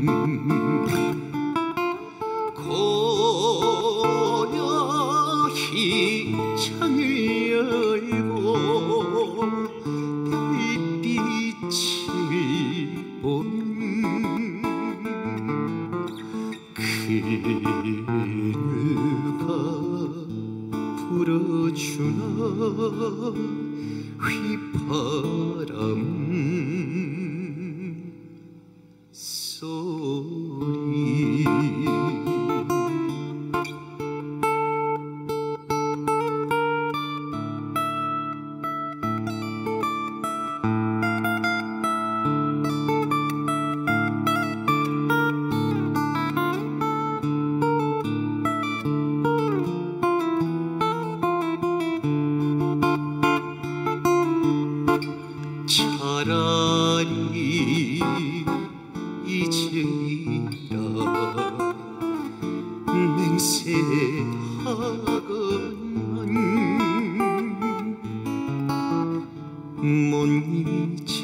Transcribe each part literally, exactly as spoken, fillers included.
고요히 창을 열고 별빛을 보면 그누가 불어주나 휘파람 소리. 차라리 이제야 맹세하건만 못 잊을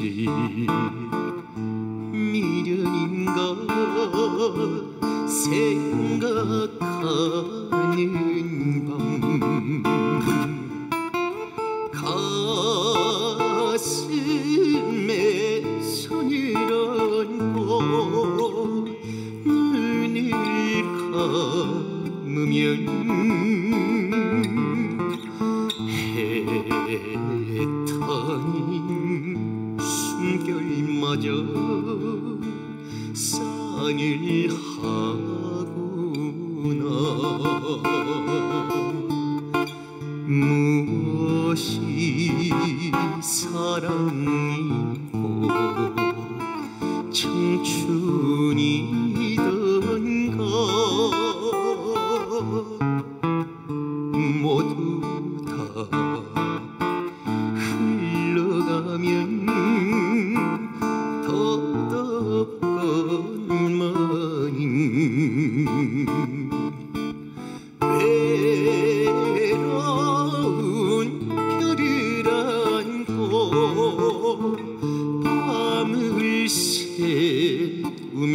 미련인가 생각하는 밤 가슴에 손을 얹고 눈을 감으면 해탄인 숨결마저 쌍을 하구나. 무엇이 사랑이고 청춘이던가 모두 다 흘러가면 더덥건만인 외로운 별을 안고 밤을 새우면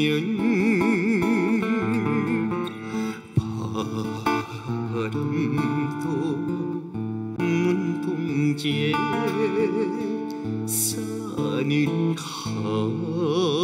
바람도 눈동지에 산을 하